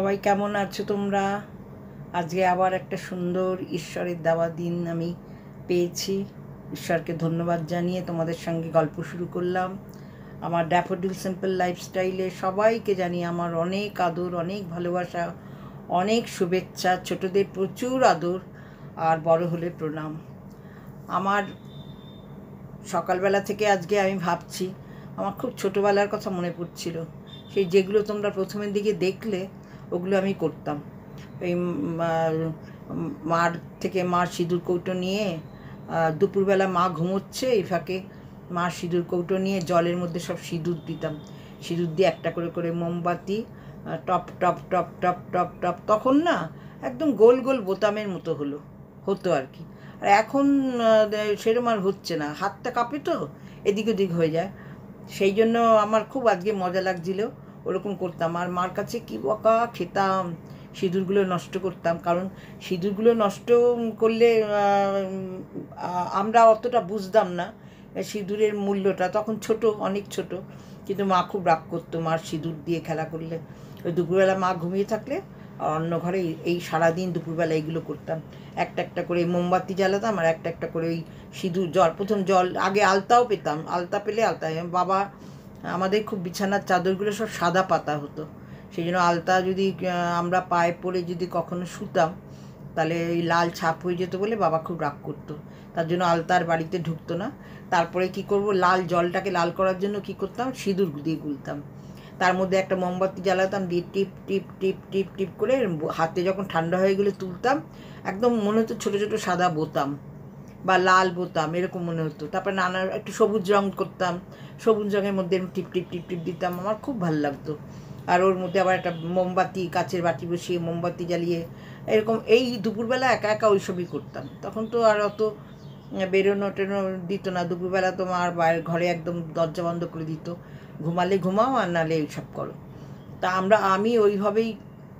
সবাই কেমন আছো তোমরা? আজকে আবার একটা সুন্দর ঈশ্বরের দেওয়া দিন আমি পেয়েছি। ঈশ্বরকে ধন্যবাদ জানিয়ে তোমাদের সঙ্গে গল্প শুরু করলাম। আমার ড্যাফোডিল সিম্পল লাইফস্টাইলে সবাইকে জানিয়ে আমার অনেক আদর, অনেক ভালোবাসা, অনেক শুভেচ্ছা। ছোটদের প্রচুর আদর আর বড় হলে প্রণাম। আমার সকালবেলা থেকে আজকে আমি ভাবছি, আমার খুব ছোটোবেলার কথা মনে পড়ছিল। সেই যেগুলো তোমরা প্রথমের দিকে দেখলে ওগুলো আমি করতাম। ওই মার থেকে মার সিঁদুর কৌটো নিয়ে দুপুরবেলা মা ঘুমোচ্ছে, এই ফাঁকে মার সিঁদুর কৌটো নিয়ে জলের মধ্যে সব সিঁদুর দিতাম। সিঁদুর দিয়ে একটা করে করে মোমবাতি টপ টপ টপ টপ টপ টপ, তখন না একদম গোল গোল বোতামের মতো হতো আর কি। আর এখন সেরকম আর হচ্ছে না, হাতটা কাঁপে তো, এদিক ওদিক হয়ে যায়। সেই জন্য আমার খুব আজকে মজা লাগছিল, ওরকম করতাম। আর মার কাছে কি বকা খেতাম, সিঁদুরগুলো নষ্ট করতাম। কারণ সিঁদুরগুলো নষ্ট করলে আমরা অতটা বুঝতাম না সিঁদুরের মূল্যটা, তখন ছোট, অনেক ছোট। কিন্তু মা খুব রাগ করতো মার সিঁদুর দিয়ে খেলা করলে। ওই দুপুরবেলা মা ঘুমিয়ে থাকলে আর অন্য ঘরে এই সারাদিন দুপুরবেলা এইগুলো করতাম। একটা একটা করে মোমবাতি জ্বালাতাম আর একটা একটা করে ওই সিঁদুর জল, প্রথম জল আগে আলতাও পেতাম, আলতা পেলে আলতা, বাবা আমাদের খুব বিছানার চাদরগুলো সব সাদা পাতা হতো, সেই জন্য আলতা যদি আমরা পায়ে পরে যদি কখনো শুতাম তাহলে ওই লাল ছাপ হয়ে যেত বলে বাবা খুব রাগ করতো। তার জন্য আলতার বাড়িতে ঢুকতো না। তারপরে কি করব, লাল জলটাকে লাল করার জন্য কি করতাম, সিঁদুর দিয়ে গুলতাম। তার মধ্যে একটা মোমবাতি জ্বালাতাম, দিয়ে টিপ টিপ টিপ টিপ টিপ করে হাতে যখন ঠান্ডা হয়ে গেলে তুলতাম, একদম মনে হতো ছোটো ছোটো সাদা বোতাম বা লাল বোতাম, এরকম মনে হতো। তারপর নানা একটু সবুজ রঙ করতাম, সবুজ রঙের মধ্যে টিপ টিপ টিপ টিপ দিতাম, আমার খুব ভালো লাগতো। আর ওর মধ্যে আবার একটা মোমবাতি, কাচের বাটি বসিয়ে মোমবাতি জ্বালিয়ে, এরকম এই দুপুরবেলা একা একা ওইসবই করতাম। তখন তো আর অত বেরোনো টেরোনো দিত না, দুপুরবেলা তো আমার বাইরে ঘরে একদম দরজা বন্ধ করে দিত, ঘুমালে ঘুমাও আর নালে এইসব করো। তা আমি ওইভাবেই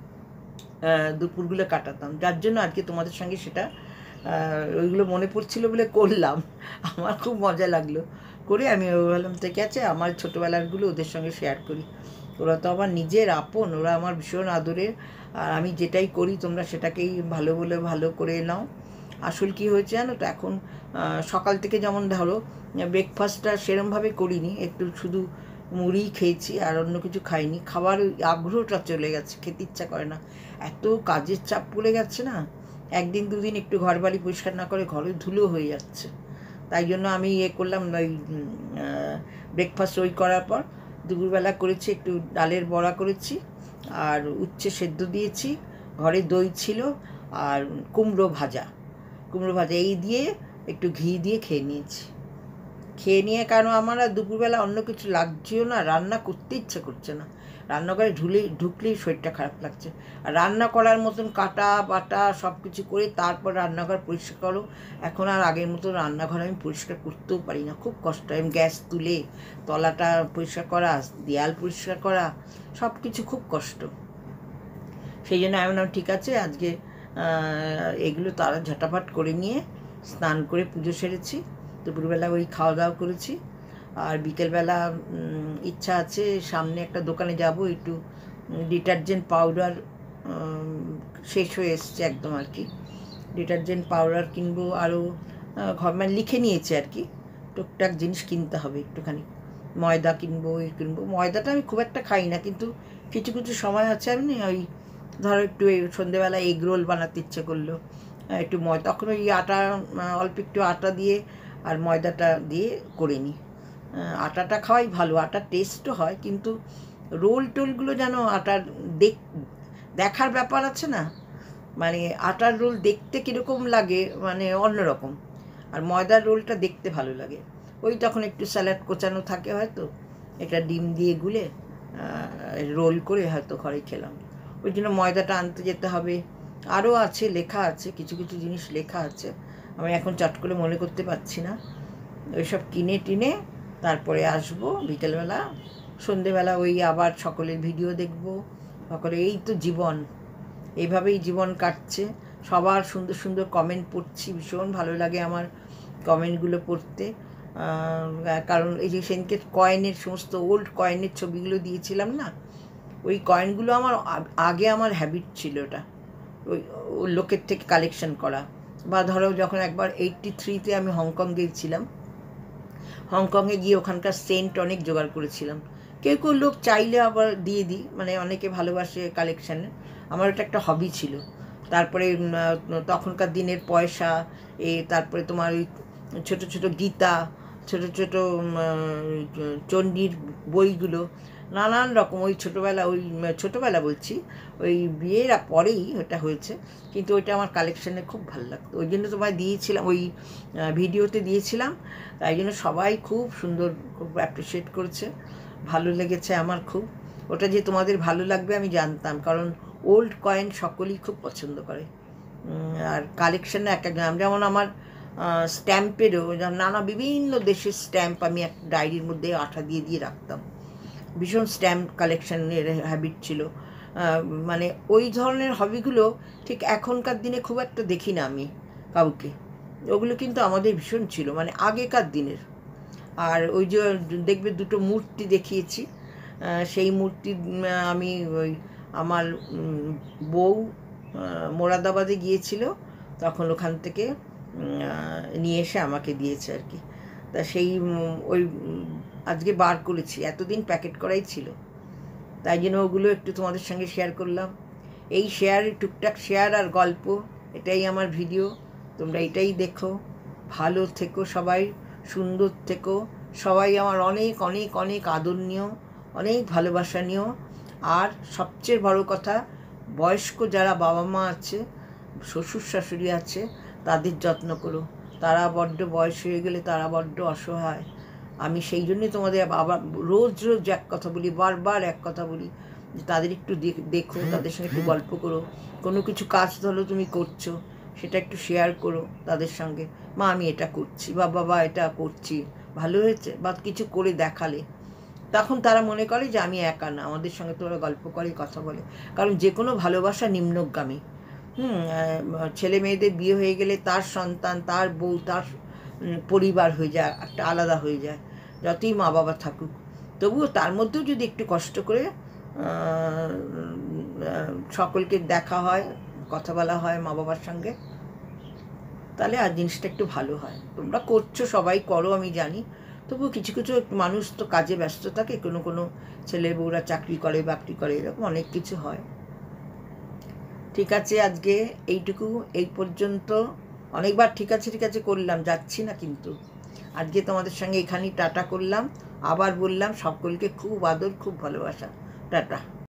দুপুরগুলো কাটাতাম, যার জন্য আজকে তোমাদের সঙ্গে সেটা ওইগুলো মনে পড়ছিল বলে করলাম। আমার খুব মজা লাগলো করে, আমি বললাম ঠিক আছে আমার ছোটোবেলারগুলো ওদের সঙ্গে শেয়ার করি। ওরা তো আমার নিজের আপন, ওরা আমার ভীষণ আদরের। আর আমি যেটাই করি তোমরা সেটাকেই ভালো বলে ভালো করে নাও। আসল কি হয়েছে জানো তো, এখন সকাল থেকে যেমন ধরো ব্রেকফাস্টটা সেরমভাবে করিনি, একটু শুধু মুড়ি খেয়েছি আর অন্য কিছু খাইনি। খাবার আগ্রহটা চলে গেছে, খেতে ইচ্ছা করে না, এত কাজের চাপ পড়ে গেছে না। একদিন দুদিন একটু ঘর বাড়ি পরিষ্কার না করে ঘরে ধুলো হয়ে যাচ্ছে। তাই জন্য আমি করলাম, ওই ব্রেকফাস্ট ওই করার পর দুপুরবেলা করেছি একটু ডালের বড়া করেছি আর উচ্ছে সেদ্ধ দিয়েছি, ঘরে দই ছিল আর কুমড়ো ভাজা এই দিয়ে একটু ঘি দিয়ে খেয়ে নিয়েছি। খেয়ে নিয়ে, কারণ আমার আর দুপুরবেলা অন্য কিছু লাগছেও না, রান্না করতে ইচ্ছে করছে না, রান্নাঘরে ঢুকলেই শরীরটা খারাপ লাগছে। আর রান্না করার মতন কাটা বাটা সব কিছু করে তারপর রান্নাঘর পরিষ্কার করো, এখন আর আগের মতো রান্নাঘর আমি পরিষ্কার করতেও পারি না, খুব কষ্ট। আমি গ্যাস তুলে তলাটা পরিষ্কার করা, দেয়াল পরিষ্কার করা, সব কিছু খুব কষ্ট। সেই জন্য আমি বললাম ঠিক আছে আজকে এগুলো তারা ঝটাফট করে নিয়ে স্নান করে পুজো সেরেছি, দুপুরবেলা ওই খাওয়া দাওয়া করেছি। আর বিকেলবেলা ইচ্ছা আছে সামনে একটা দোকানে যাব, একটু ডিটারজেন্ট পাউডার শেষ হয়ে এসছে একদম আর কি, ডিটারজেন্ট পাউডার কিনবো, আরও মানে লিখে নিয়েছে আর কি, টুকটাক জিনিস কিনতে হবে একটুখানি। ময়দা কিনবো, ময়দাটা আমি খুব একটা খাই না, কিন্তু কিছু কিছু সময় আছে আমি ওই ধরো একটু সন্ধেবেলা এগ রোল বানাতে ইচ্ছে করলো, একটু ময়দা, তখন ওই আটা অল্প একটু আটা দিয়ে আর ময়দাটা দিয়ে করে নিই। আটাটা খাওয়াই ভালো, আটার টেস্টও হয়, কিন্তু রোল টোলগুলো যেন আটার দেখার ব্যাপার আছে না, মানে আটার রোল দেখতে কীরকম লাগে, মানে অন্যরকম। আর ময়দার রোলটা দেখতে ভালো লাগে। ওই তখন একটু স্যালাড কোচানো থাকে হয়তো, একটা ডিম দিয়ে গুলে রোল করে হয়তো ঘরে খেলাম। ওই জন্য ময়দাটা আনতে যেতে হবে। আরও আছে, লেখা আছে, কিছু কিছু জিনিস লেখা আছে, আমি এখন চট করে মনে করতে পারছি না। ওইসব কিনে টিনে তারপরে আসবো বিকেলবেলা, সন্ধেবেলা ওই আবার সকলের ভিডিও দেখব, সকলে, এই তো জীবন, এইভাবেই জীবন কাটছে। সবার সুন্দর সুন্দর কমেন্ট পড়ছি, ভীষণ ভালো লাগে আমার কমেন্টগুলো পড়তে। কারণ এই যে সেদিনকে কয়েনের সমস্ত ওল্ড কয়েনের ছবিগুলো দিয়েছিলাম না, ওই কয়েনগুলো আমার আগে আমার হ্যাবিট ছিল ওটা, ওই লোকের থেকে কালেকশন করা। বা ধরো যখন একবার 83-তে আমি হংকং গিয়েছিলাম, হংকংয়ে গিয়ে ওখানকার সেন্ট অনেক জোগাড় করেছিলাম। কেউ কেউ লোক চাইলে আবার দিয়ে দিই, মানে অনেকে ভালোবাসে কালেকশানে, আমার ওটা একটা হবি ছিল। তারপরে তখনকার দিনের পয়সা, তারপরে তোমার ওই ছোটো ছোটো গীতা, ছোটো ছোটো চণ্ডীর বইগুলো, নানান রকম। ওই ছোটোবেলা বলছি, ওই বিয়ের পরেই ওটা হয়েছে, কিন্তু ওইটা আমার কালেকশানে খুব ভালো লাগতো। ওই জন্য তোমায় দিয়েছিলাম, ওই ভিডিওতে দিয়েছিলাম, তাই জন্য সবাই খুব সুন্দর, খুব অ্যাপ্রিসিয়েট করেছে, ভালো লেগেছে আমার খুব। ওটা যে তোমাদের ভালো লাগবে আমি জানতাম, কারণ ওল্ড কয়েন সকলেই খুব পছন্দ করে। আর কালেকশানে এক যেমন আমার স্ট্যাম্পেরও নানা বিভিন্ন দেশের স্ট্যাম্প আমি এক ডায়েরির মধ্যে আঠা দিয়ে দিয়ে রাখতাম। ভীষণ স্ট্যাম্প কালেকশানের হ্যাবিট ছিল। মানে ওই ধরনের হবিগুলো ঠিক এখনকার দিনে খুব একটা দেখি না আমি কাউকে। ওগুলো কিন্তু আমাদের ভীষণ ছিল, মানে আগেকার দিনের। আর ওই যে দেখবে দুটো মূর্তি দেখিয়েছি, সেই মূর্তি আমি ওই আমার বউ মোরাদাবাদে গিয়েছিল, তখন ওখান থেকে নিয়ে এসে আমাকে দিয়েছে আর কি। তা সেই ওই আজকে বার করেছি, এতদিন প্যাকেট করাই ছিল, তাই জন্য ওগুলো একটু তোমাদের সঙ্গে শেয়ার করলাম। এই শেয়ার, টুকটাক শেয়ার আর গল্প, এটাই আমার ভিডিও। তোমরা এটাই দেখো, ভালো থেকো সবাই, সুন্দর থেকো সবাই, আমার অনেক অনেক অনেক আদর নিও, অনেক ভালোবাসা নিও। আর সবচেয়ে বড় কথা, বয়স্ক যারা বাবা মা আছে, শ্বশুর শাশুড়ি আছে, তাদের যত্ন করো। তারা বড্ড বয়স হয়ে গেলে তারা বড্ড অসহায়। আমি সেই জন্যই তোমাদের আবার রোজ রোজ এক কথা বলি, বারবার এক কথা বলি, যে তাদের একটু দেখো, তাদের সঙ্গে একটু গল্প করো। কোনো কিছু কাজ ধরো তুমি করছো, সেটা একটু শেয়ার করো তাদের সঙ্গে, মা আমি এটা করছি, বা বাবা এটা করছি, ভালো হয়েছে, বা কিছু করে দেখালে, তখন তারা মনে করে যে আমি একা না, আমাদের সঙ্গে তো ওরা গল্প করে, কথা বলে। কারণ যে কোনো ভালোবাসা নিম্নগামী। ছেলে মেয়েদের বিয়ে হয়ে গেলে তার সন্তান, তার বউ, তার পরিবার হয়ে যায়, একটা আলাদা হয়ে যায়, যতই মা বাবা থাকুক। তবুও তার মধ্যেও যদি একটু কষ্ট করে সকলকে দেখা হয়, কথা বলা হয় মা বাবার সঙ্গে, তাহলে আর জিনিসটা একটু ভালো হয়। তোমরা করছো, সবাই করো আমি জানি, তবুও কিছু কিছু মানুষ তো কাজে ব্যস্ত থাকে, কোনো ছেলে বউরা চাকরি করে, বাকরি করে, এরকম অনেক কিছু হয়। ঠিক আছে, আজকে এইটুকু, এই পর্যন্ত। অনেকবার ঠিক আছে করলাম, যাচ্ছি না কিন্তু। আজকে তোমাদের সঙ্গে এখানেই টাটা করলাম, আবার বললাম সকলকে খুব আদর, খুব ভালোবাসা, টাটা।